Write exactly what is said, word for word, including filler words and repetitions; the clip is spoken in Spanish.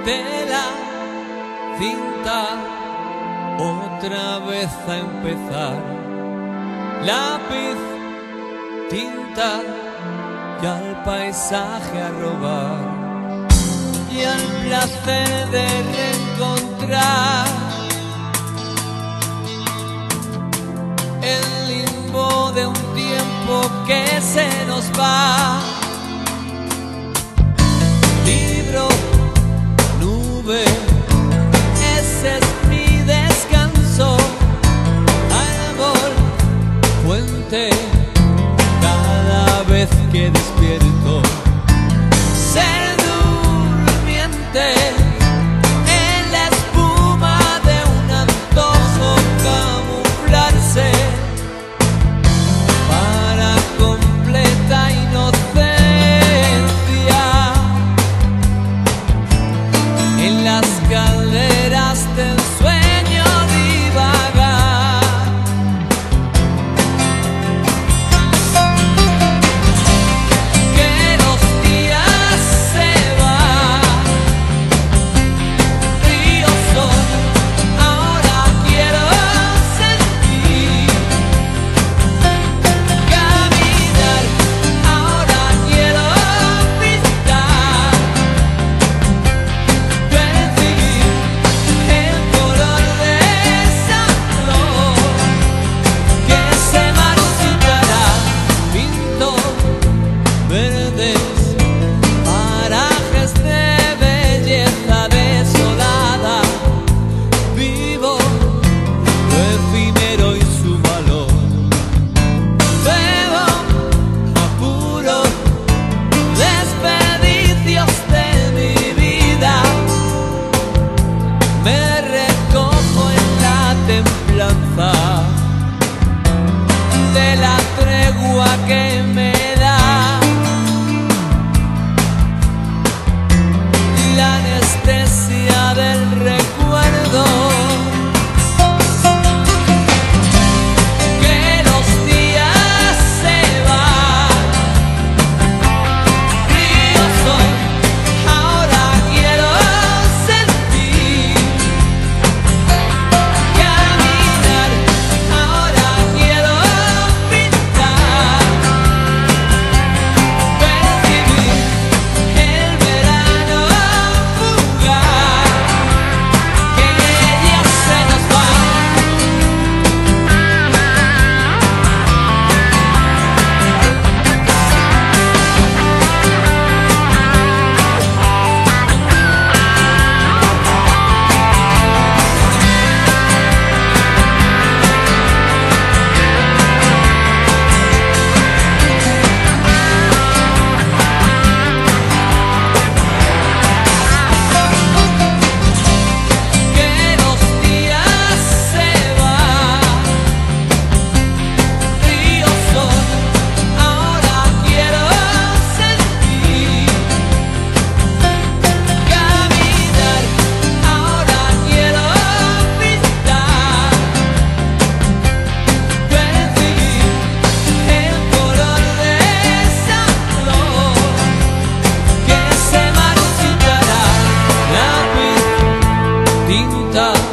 tela, cinta, otra vez a empezar. Lápiz, tinta y al paisaje a robar, y al placer de reencontrar el limbo de un tiempo que se nos va. Libro, nube, ese es mi descanso. Árbol, fuente, cada vez que despierto. Ser durmiente en la espuma de un antojo, camuflarse para completa inocencia. En las calderas del sueño divagar. Que los días se van, ríos son, ahora quiero sentir. Caminar, ahora quiero pintar. Percibir el color de esa flor que se marchitará. Pinto verdes parajes de belleza desolada. Vivo lo efímero y su valor. Bebo apuro desperdicios de mi vida. Me recojo en la templanza de la tregua que me da la anestesia del recuerdo. Que los días se van, ríos son, ahora quiero sentir. Caminar, ahora quiero pintar. Percibir el verano fugaz que ya se nos va. Que los días se van, ríos son, ahora quiero sentir. Caminar, ahora quiero pintar. Percibir el color de esa flor que se marchitará. Lápiz, tinta